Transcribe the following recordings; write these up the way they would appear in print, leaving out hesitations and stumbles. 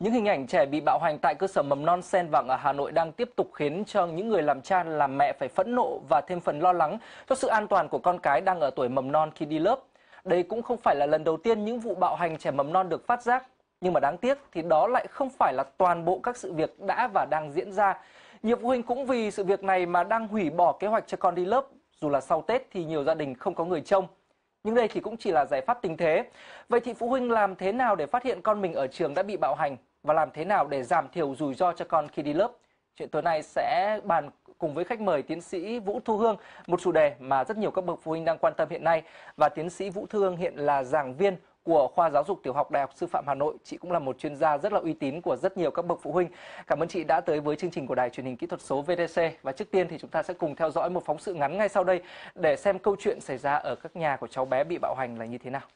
Những hình ảnh trẻ bị bạo hành tại cơ sở mầm non Sen Vàng ở Hà Nội đang tiếp tục khiến cho những người làm cha làm mẹ phải phẫn nộ và thêm phần lo lắng cho sự an toàn của con cái đang ở tuổi mầm non khi đi lớp. Đây cũng không phải là lần đầu tiên những vụ bạo hành trẻ mầm non được phát giác, nhưng mà đáng tiếc thì đó lại không phải là toàn bộ các sự việc đã và đang diễn ra. Nhiều phụ huynh cũng vì sự việc này mà đang hủy bỏ kế hoạch cho con đi lớp, dù là sau Tết thì nhiều gia đình không có người trông. Nhưng đây thì cũng chỉ là giải pháp tình thế. Vậy thì phụ huynh làm thế nào để phát hiện con mình ở trường đã bị bạo hành và làm thế nào để giảm thiểu rủi ro cho con khi đi lớp? Chuyện tối nay sẽ bàn cùng với khách mời tiến sĩ Vũ Thu Hương, một chủ đề mà rất nhiều các bậc phụ huynh đang quan tâm hiện nay. Và tiến sĩ Vũ Thu Hương hiện là giảng viên của khoa giáo dục tiểu học Đại học Sư phạm Hà Nội. Chị cũng là một chuyên gia rất là uy tín của rất nhiều các bậc phụ huynh. Cảm ơn chị đã tới với chương trình của Đài Truyền hình Kỹ thuật số VTC. Và trước tiên thì chúng ta sẽ cùng theo dõi một phóng sự ngắn ngay sau đây để xem câu chuyện xảy ra ở các nhà của cháu bé bị bạo hành là như thế nào.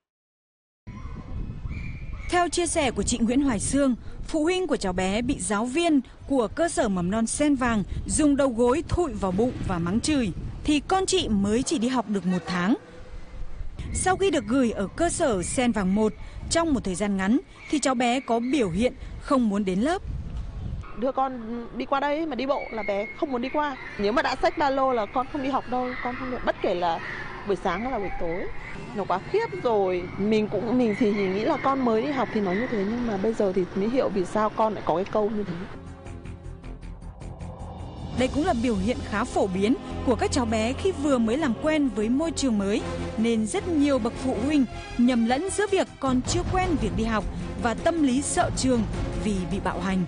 Theo chia sẻ của chị Nguyễn Hoài Sương, phụ huynh của cháu bé bị giáo viên của cơ sở mầm non Sen Vàng dùng đầu gối thụi vào bụng và mắng chửi, thì con chị mới chỉ đi học được 1 tháng. Sau khi được gửi ở cơ sở Sen Vàng 1 trong một thời gian ngắn, thì cháu bé có biểu hiện không muốn đến lớp. Đưa con đi qua đây mà đi bộ là bé không muốn đi qua. Nếu mà đã xách ba lô là con không đi học đâu, con không được, bất kể là buổi sáng hay là buổi tối. Nó quá khiếp rồi. Mình thì nghĩ là con mới đi học thì nói như thế, nhưng mà bây giờ thì mới hiểu vì sao con lại có cái câu như thế. Đây cũng là biểu hiện khá phổ biến của các cháu bé khi vừa mới làm quen với môi trường mới, nên rất nhiều bậc phụ huynh nhầm lẫn giữa việc còn chưa quen việc đi học và tâm lý sợ trường vì bị bạo hành.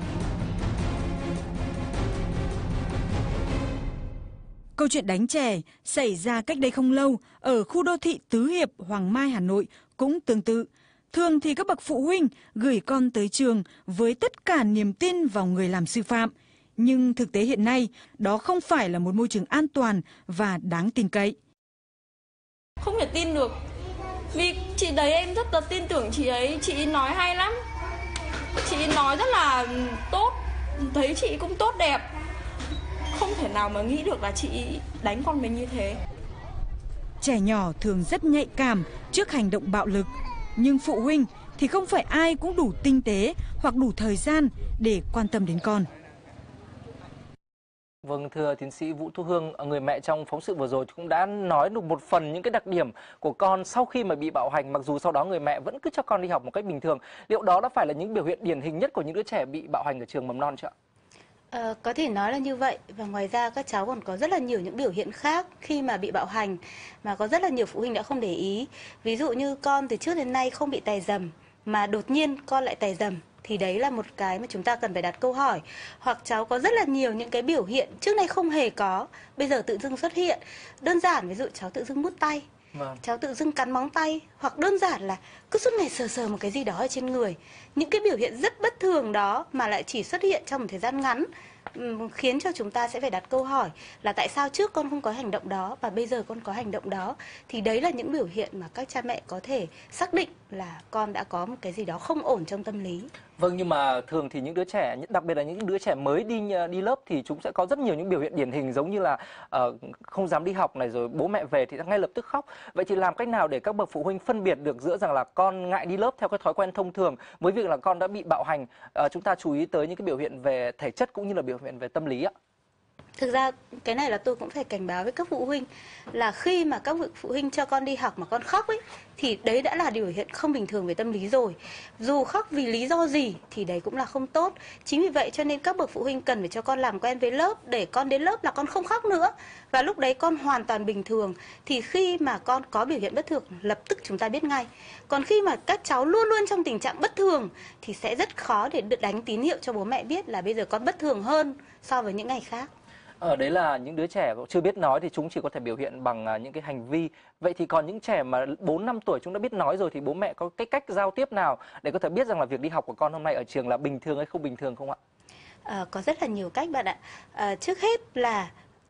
Câu chuyện đánh trẻ xảy ra cách đây không lâu ở khu đô thị Tứ Hiệp, Hoàng Mai, Hà Nội cũng tương tự. Thường thì các bậc phụ huynh gửi con tới trường với tất cả niềm tin vào người làm sư phạm. Nhưng thực tế hiện nay, đó không phải là một môi trường an toàn và đáng tin cậy. Không thể tin được. Vì chị đấy em rất là tin tưởng chị ấy, chị nói hay lắm. Chị nói rất là tốt, thấy chị cũng tốt đẹp. Không thể nào mà nghĩ được là chị đánh con mình như thế. Trẻ nhỏ thường rất nhạy cảm trước hành động bạo lực, nhưng phụ huynh thì không phải ai cũng đủ tinh tế hoặc đủ thời gian để quan tâm đến con. Vâng, thưa tiến sĩ Vũ Thu Hương, người mẹ trong phóng sự vừa rồi cũng đã nói được một phần những cái đặc điểm của con sau khi mà bị bạo hành, mặc dù sau đó người mẹ vẫn cứ cho con đi học một cách bình thường. Liệu đó đã phải là những biểu hiện điển hình nhất của những đứa trẻ bị bạo hành ở trường mầm non chưa ạ? Có thể nói là như vậy, và ngoài ra các cháu còn có rất là nhiều những biểu hiện khác khi mà bị bạo hành mà có rất là nhiều phụ huynh đã không để ý. Ví dụ như con từ trước đến nay không bị tày rầm mà đột nhiên con lại tày rầm, thì đấy là một cái mà chúng ta cần phải đặt câu hỏi. Hoặc cháu có rất là nhiều những cái biểu hiện trước nay không hề có, bây giờ tự dưng xuất hiện. Đơn giản, ví dụ cháu tự dưng mút tay, cháu tự dưng cắn móng tay, hoặc đơn giản là cứ suốt ngày sờ một cái gì đó ở trên người. Những cái biểu hiện rất bất thường đó mà lại chỉ xuất hiện trong một thời gian ngắn, khiến cho chúng ta sẽ phải đặt câu hỏi là tại sao trước con không có hành động đó và bây giờ con có hành động đó. Thì đấy là những biểu hiện mà các cha mẹ có thể xác định là con đã có một cái gì đó không ổn trong tâm lý. Vâng, nhưng mà thường thì những đứa trẻ, đặc biệt là những đứa trẻ mới đi lớp thì chúng sẽ có rất nhiều những biểu hiện điển hình, giống như là không dám đi học này, rồi bố mẹ về thì ngay lập tức khóc. Vậy thì làm cách nào để các bậc phụ huynh phân biệt được giữa rằng là con ngại đi lớp theo cái thói quen thông thường với việc là con đã bị bạo hành? Chúng ta chú ý tới những cái biểu hiện về thể chất cũng như là biểu hiện về tâm lý ạ. Thực ra cái này là tôi cũng phải cảnh báo với các phụ huynh là khi mà các phụ huynh cho con đi học mà con khóc ấy, thì đấy đã là biểu hiện không bình thường về tâm lý rồi. Dù khóc vì lý do gì thì đấy cũng là không tốt. Chính vì vậy cho nên các bậc phụ huynh cần phải cho con làm quen với lớp, để con đến lớp là con không khóc nữa. Và lúc đấy con hoàn toàn bình thường, thì khi mà con có biểu hiện bất thường lập tức chúng ta biết ngay. Còn khi mà các cháu luôn luôn trong tình trạng bất thường thì sẽ rất khó để đánh tín hiệu cho bố mẹ biết là bây giờ con bất thường hơn so với những ngày khác. Đấy là những đứa trẻ chưa biết nói thì chúng chỉ có thể biểu hiện bằng những cái hành vi. Vậy thì còn những trẻ mà 4-5 tuổi chúng đã biết nói rồi thì bố mẹ có cái cách giao tiếp nào để có thể biết rằng là việc đi học của con hôm nay ở trường là bình thường hay không bình thường không ạ? Có rất là nhiều cách bạn ạ. Trước hết là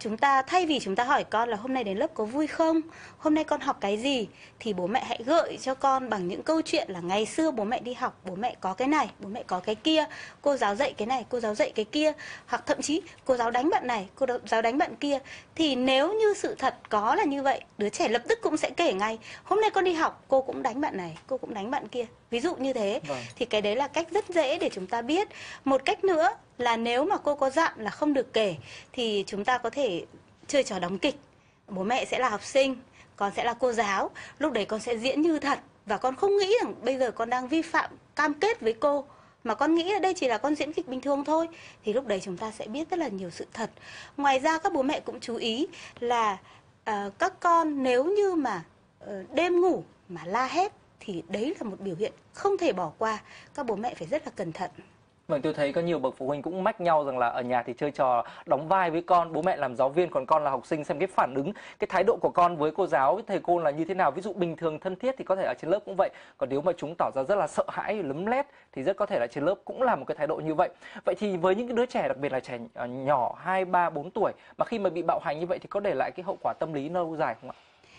chúng ta thay vì chúng ta hỏi con là hôm nay đến lớp có vui không, hôm nay con học cái gì, thì bố mẹ hãy gợi cho con bằng những câu chuyện là ngày xưa bố mẹ đi học, bố mẹ có cái này, bố mẹ có cái kia, cô giáo dạy cái này, cô giáo dạy cái kia, hoặc thậm chí cô giáo đánh bạn này, cô giáo đánh bạn kia. Thì nếu như sự thật có là như vậy, đứa trẻ lập tức cũng sẽ kể ngay, hôm nay con đi học cô cũng đánh bạn này, cô cũng đánh bạn kia, ví dụ như thế. Thì cái đấy là cách rất dễ để chúng ta biết. Một cách nữa là nếu mà cô có dặn là không được kể thì chúng ta có thể chơi trò đóng kịch. Bố mẹ sẽ là học sinh, con sẽ là cô giáo, lúc đấy con sẽ diễn như thật và con không nghĩ rằng bây giờ con đang vi phạm cam kết với cô, mà con nghĩ là đây chỉ là con diễn kịch bình thường thôi, thì lúc đấy chúng ta sẽ biết rất là nhiều sự thật. Ngoài ra các bố mẹ cũng chú ý là các con nếu như mà đêm ngủ mà la hét thì đấy là một biểu hiện không thể bỏ qua, các bố mẹ phải rất là cẩn thận. Vâng, tôi thấy có nhiều bậc phụ huynh cũng mách nhau rằng là ở nhà thì chơi trò đóng vai với con, bố mẹ làm giáo viên còn con là học sinh, xem cái phản ứng, cái thái độ của con với cô giáo, với thầy cô là như thế nào. Ví dụ bình thường thân thiết thì có thể ở trên lớp cũng vậy, còn nếu mà chúng tỏ ra rất là sợ hãi, lấm lét thì rất có thể là trên lớp cũng là một cái thái độ như vậy. Vậy thì với những cái đứa trẻ, đặc biệt là trẻ nhỏ 2, 3, 4 tuổi mà khi mà bị bạo hành như vậy thì có để lại cái hậu quả tâm lý lâu dài không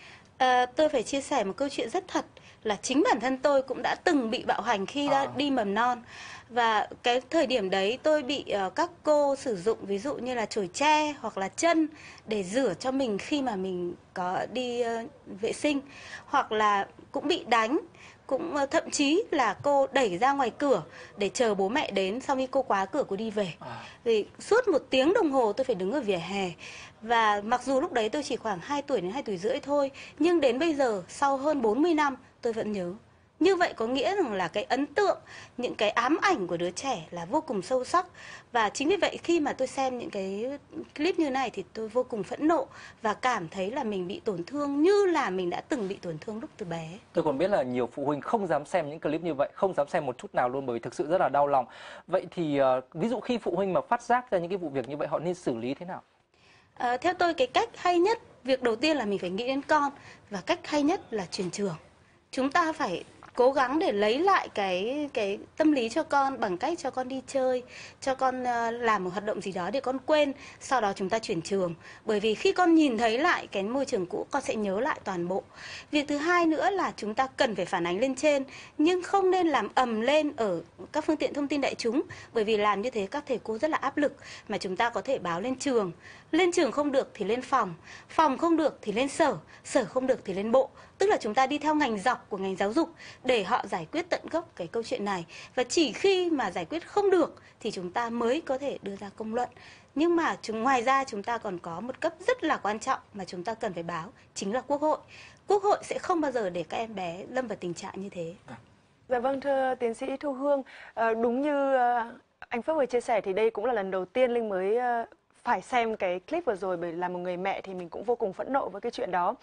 ạ? Tôi phải chia sẻ một câu chuyện rất thật là chính bản thân tôi cũng đã từng bị bạo hành khi đi mầm non. Và cái thời điểm đấy tôi bị các cô sử dụng ví dụ như là chổi tre hoặc là chân để rửa cho mình khi mà mình có đi vệ sinh, hoặc là cũng bị đánh, cũng thậm chí là cô đẩy ra ngoài cửa để chờ bố mẹ đến, sau khi cô khóa cửa cô đi về. Thì suốt 1 tiếng đồng hồ tôi phải đứng ở vỉa hè. Và mặc dù lúc đấy tôi chỉ khoảng 2 tuổi đến 2 tuổi rưỡi thôi, nhưng đến bây giờ sau hơn 40 năm tôi vẫn nhớ. Như vậy có nghĩa rằng là cái ấn tượng, những cái ám ảnh của đứa trẻ là vô cùng sâu sắc. Và chính vì vậy khi mà tôi xem những cái clip như này thì tôi vô cùng phẫn nộ và cảm thấy là mình bị tổn thương như là mình đã từng bị tổn thương lúc từ bé. Tôi còn biết là nhiều phụ huynh không dám xem những clip như vậy, không dám xem một chút nào luôn, bởi vì thực sự rất là đau lòng. Vậy thì ví dụ khi phụ huynh mà phát giác ra những cái vụ việc như vậy, họ nên xử lý thế nào? Theo tôi cái cách hay nhất, việc đầu tiên là mình phải nghĩ đến con, và cách hay nhất là chuyển trường. Chúng ta phải cố gắng để lấy lại cái tâm lý cho con bằng cách cho con đi chơi, cho con làm một hoạt động gì đó để con quên, sau đó chúng ta chuyển trường. Bởi vì khi con nhìn thấy lại cái môi trường cũ, con sẽ nhớ lại toàn bộ. Việc thứ hai nữa là chúng ta cần phải phản ánh lên trên, nhưng không nên làm ầm lên ở các phương tiện thông tin đại chúng, bởi vì làm như thế các thầy cô rất là áp lực, mà chúng ta có thể báo lên trường. Lên trường không được thì lên phòng, phòng không được thì lên sở, sở không được thì lên bộ. Tức là chúng ta đi theo ngành dọc của ngành giáo dục để họ giải quyết tận gốc cái câu chuyện này. Và chỉ khi mà giải quyết không được thì chúng ta mới có thể đưa ra công luận. Nhưng mà ngoài ra chúng ta còn có một cấp rất là quan trọng mà chúng ta cần phải báo, chính là Quốc hội. Quốc hội sẽ không bao giờ để các em bé lâm vào tình trạng như thế. Dạ vâng, thưa tiến sĩ Thu Hương, đúng như anh Phước vừa chia sẻ thì đây cũng là lần đầu tiên Linh mới phải xem cái clip vừa rồi, bởi là một người mẹ thì mình cũng vô cùng phẫn nộ với cái chuyện đó.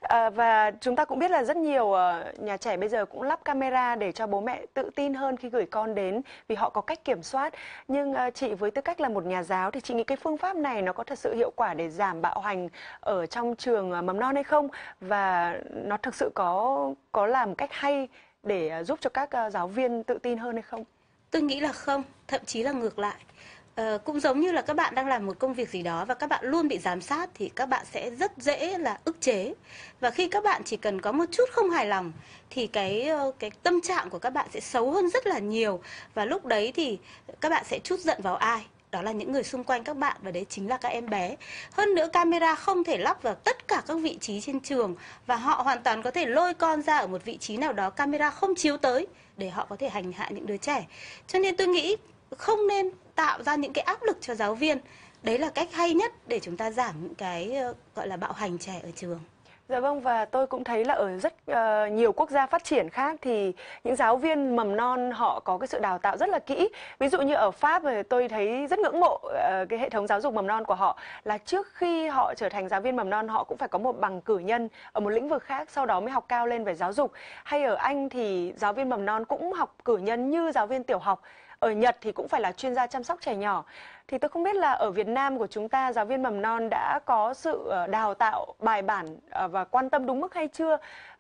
Và chúng ta cũng biết là rất nhiều nhà trẻ bây giờ cũng lắp camera để cho bố mẹ tự tin hơn khi gửi con đến, vì họ có cách kiểm soát. Nhưng chị với tư cách là một nhà giáo thì chị nghĩ cái phương pháp này nó có thật sự hiệu quả để giảm bạo hành ở trong trường mầm non hay không? Và nó thực sự có làm một cách hay để giúp cho các giáo viên tự tin hơn hay không? Tôi nghĩ là không, thậm chí là ngược lại. Cũng giống như là các bạn đang làm một công việc gì đó và các bạn luôn bị giám sát thì các bạn sẽ rất dễ là ức chế. Và khi các bạn chỉ cần có một chút không hài lòng thì cái tâm trạng của các bạn sẽ xấu hơn rất là nhiều. Và lúc đấy thì các bạn sẽ trút giận vào ai? Đó là những người xung quanh các bạn, và đấy chính là các em bé. Hơn nữa camera không thể lắp vào tất cả các vị trí trên trường, và họ hoàn toàn có thể lôi con ra ở một vị trí nào đó camera không chiếu tới để họ có thể hành hạ những đứa trẻ. Cho nên tôi nghĩ không nên tạo ra những cái áp lực cho giáo viên. Đấy là cách hay nhất để chúng ta giảm những cái gọi là bạo hành trẻ ở trường. Dạ vâng, và tôi cũng thấy là ở rất nhiều quốc gia phát triển khác thì những giáo viên mầm non họ có cái sự đào tạo rất là kỹ. Ví dụ như ở Pháp tôi thấy rất ngưỡng mộ cái hệ thống giáo dục mầm non của họ, là trước khi họ trở thành giáo viên mầm non họ cũng phải có một bằng cử nhân ở một lĩnh vực khác, sau đó mới học cao lên về giáo dục. Hay ở Anh thì giáo viên mầm non cũng học cử nhân như giáo viên tiểu học. Ở Nhật thì cũng phải là chuyên gia chăm sóc trẻ nhỏ. Thì tôi không biết là ở Việt Nam của chúng ta giáo viên mầm non đã có sự đào tạo bài bản và quan tâm đúng mức hay chưa?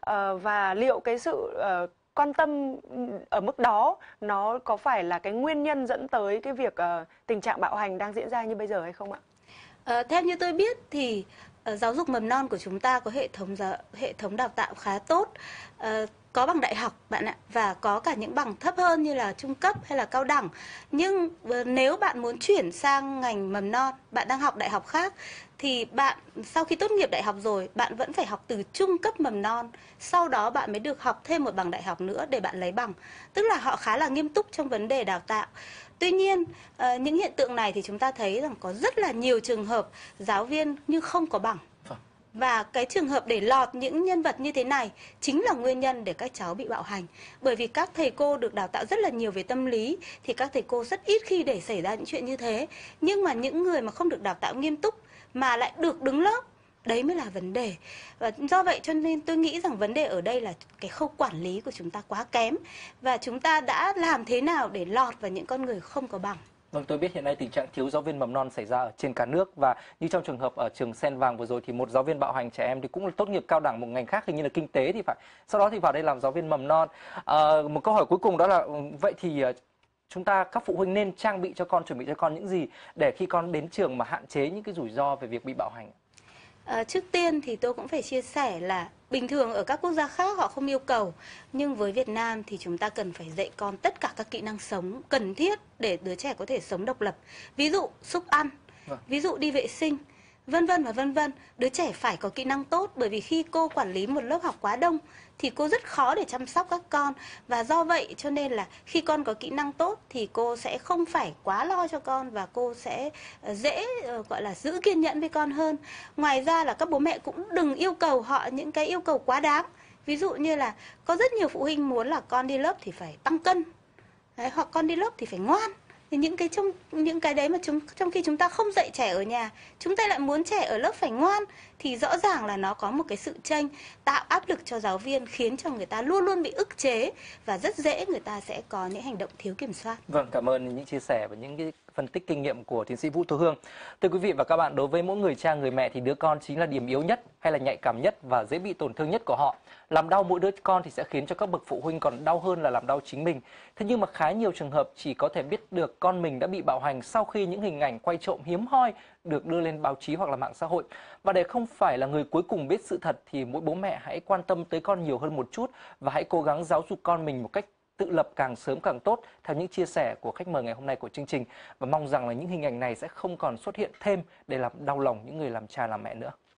Và liệu cái sự quan tâm ở mức đó nó có phải là cái nguyên nhân dẫn tới cái việc tình trạng bạo hành đang diễn ra như bây giờ hay không ạ? Theo như tôi biết thì giáo dục mầm non của chúng ta có hệ thống đào tạo khá tốt, có bằng đại học bạn ạ, và có cả những bằng thấp hơn như là trung cấp hay là cao đẳng. Nhưng nếu bạn muốn chuyển sang ngành mầm non, bạn đang học đại học khác, thì bạn sau khi tốt nghiệp đại học rồi, bạn vẫn phải học từ trung cấp mầm non, sau đó bạn mới được học thêm một bằng đại học nữa để bạn lấy bằng. Tức là họ khá là nghiêm túc trong vấn đề đào tạo. Tuy nhiên, những hiện tượng này thì chúng ta thấy rằng có rất là nhiều trường hợp giáo viên nhưng không có bằng. Và cái trường hợp để lọt những nhân vật như thế này chính là nguyên nhân để các cháu bị bạo hành. Bởi vì các thầy cô được đào tạo rất là nhiều về tâm lý thì các thầy cô rất ít khi để xảy ra những chuyện như thế. Nhưng mà những người mà không được đào tạo nghiêm túc mà lại được đứng lớp, đấy mới là vấn đề. Và do vậy cho nên tôi nghĩ rằng vấn đề ở đây là cái khâu quản lý của chúng ta quá kém. Và chúng ta đã làm thế nào để lọt vào những con người không có bằng. Vâng, tôi biết hiện nay tình trạng thiếu giáo viên mầm non xảy ra ở trên cả nước, và như trong trường hợp ở trường Sen Vàng vừa rồi thì một giáo viên bạo hành trẻ em thì cũng là tốt nghiệp cao đẳng một ngành khác, hình như là kinh tế thì phải. Sau đó thì vào đây làm giáo viên mầm non. Một câu hỏi cuối cùng đó là vậy thì chúng ta các phụ huynh nên trang bị cho con, chuẩn bị cho con những gì để khi con đến trường mà hạn chế những cái rủi ro về việc bị bạo hành? Trước tiên thì tôi cũng phải chia sẻ là bình thường ở các quốc gia khác họ không yêu cầu, nhưng với Việt Nam thì chúng ta cần phải dạy con tất cả các kỹ năng sống cần thiết để đứa trẻ có thể sống độc lập. Ví dụ xúc ăn, ví dụ đi vệ sinh, vân vân và vân vân. Đứa trẻ phải có kỹ năng tốt, bởi vì khi cô quản lý một lớp học quá đông thì cô rất khó để chăm sóc các con. Và do vậy cho nên là khi con có kỹ năng tốt thì cô sẽ không phải quá lo cho con, và cô sẽ dễ gọi là giữ kiên nhẫn với con hơn. Ngoài ra là các bố mẹ cũng đừng yêu cầu họ những cái yêu cầu quá đáng. Ví dụ như là có rất nhiều phụ huynh muốn là con đi lớp thì phải tăng cân, đấy, hoặc con đi lớp thì phải ngoan. Thì những cái đấy mà trong khi chúng ta không dạy trẻ ở nhà, chúng ta lại muốn trẻ ở lớp phải ngoan, thì rõ ràng là nó có một cái sự chênh, tạo áp lực cho giáo viên, khiến cho người ta luôn luôn bị ức chế và rất dễ người ta sẽ có những hành động thiếu kiểm soát. Vâng, cảm ơn những chia sẻ và những cái phân tích kinh nghiệm của tiến sĩ Vũ Thu Hương. Thưa quý vị và các bạn, đối với mỗi người cha người mẹ thì đứa con chính là điểm yếu nhất hay là nhạy cảm nhất và dễ bị tổn thương nhất của họ. Làm đau mỗi đứa con thì sẽ khiến cho các bậc phụ huynh còn đau hơn là làm đau chính mình. Thế nhưng mà khá nhiều trường hợp chỉ có thể biết được con mình đã bị bạo hành sau khi những hình ảnh quay trộm hiếm hoi được đưa lên báo chí hoặc là mạng xã hội. Và để không phải là người cuối cùng biết sự thật thì mỗi bố mẹ hãy quan tâm tới con nhiều hơn một chút và hãy cố gắng giáo dục con mình một cách tự lập càng sớm càng tốt, theo những chia sẻ của khách mời ngày hôm nay của chương trình, và mong rằng là những hình ảnh này sẽ không còn xuất hiện thêm để làm đau lòng những người làm cha làm mẹ nữa.